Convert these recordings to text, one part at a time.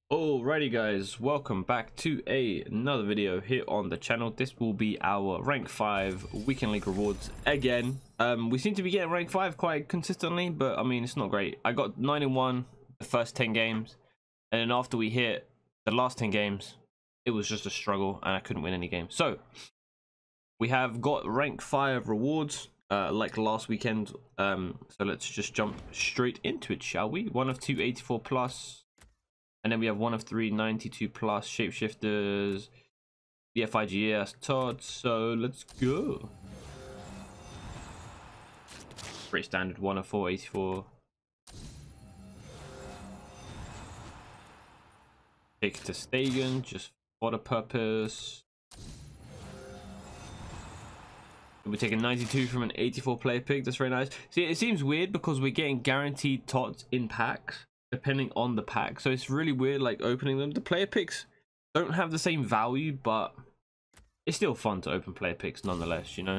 Alrighty guys, welcome back to another video here on the channel. This will be our rank 5 weekend league rewards again. We seem to be getting rank 5 quite consistently, but I mean it's not great. I got 9 and 1 the first 10 games, and then after we hit the last 10 games it was just a struggle and I couldn't win any games. So we have got rank 5 rewards like last weekend. So let's just jump straight into it, shall we? 1 of 2 84 plus. And then we have 1 of 3 92 plus shapeshifters, the FIGS Todd. So let's go. Pretty standard 1 of 4 84. Take to Stegen just for the purpose. We're taking 92 from an 84 player pick. That's very nice. See, it seems weird because we're getting guaranteed tots in packs depending on the pack, so it's really weird like opening them. The player picks don't have the same value, but it's still fun to open player picks nonetheless, you know,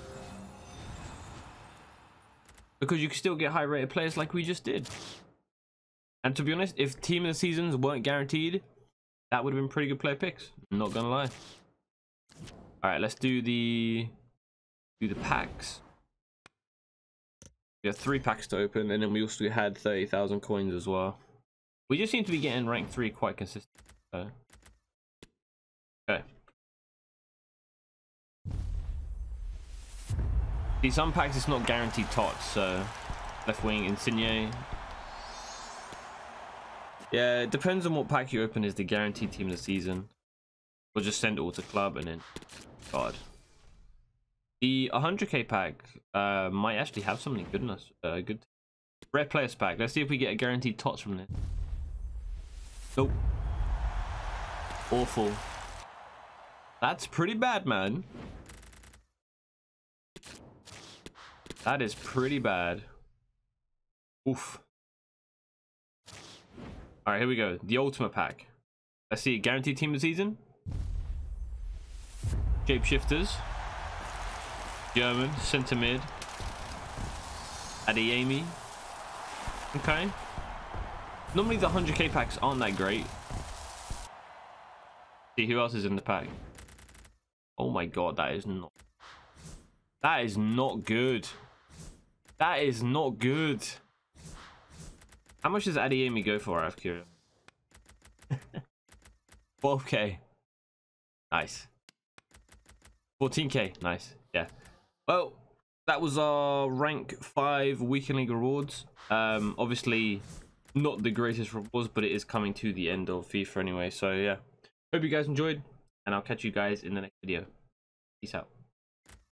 because you can still get high rated players like we just did. And to be honest, if team of the seasons weren't guaranteed, that would have been pretty good player picks, not gonna lie. All right, let's do the packs. We have 3 packs to open, and then we also had 30,000 coins as well. We just seem to be getting rank 3 quite consistent. So. Okay. See, some packs it's not guaranteed tots, so left wing Insigne. Yeah, it depends on what pack you open is the guaranteed team of the season. We'll just send it all to club and then God. The 100k pack might actually have something good enough. Good rare players pack. Let's see if we get a guaranteed tots from this. Nope. Awful. That's pretty bad, man. That is pretty bad. Oof. All right, here we go. The ultimate pack. Let's see. Guaranteed team of the season. Shapeshifters. German, centre mid, Adeyemi. Okay. Normally the 100k packs aren't that great. See who else is in the pack. Oh my god, that is not good. That is not good. How much does Adeyemi go for, I have curious? 12k. Nice. 14k. Nice. Yeah. Well, that was our rank 5 weekend league rewards. Obviously not the greatest rewards, but it is coming to the end of FIFA anyway. So yeah, hope you guys enjoyed, and I'll catch you guys in the next video. Peace out.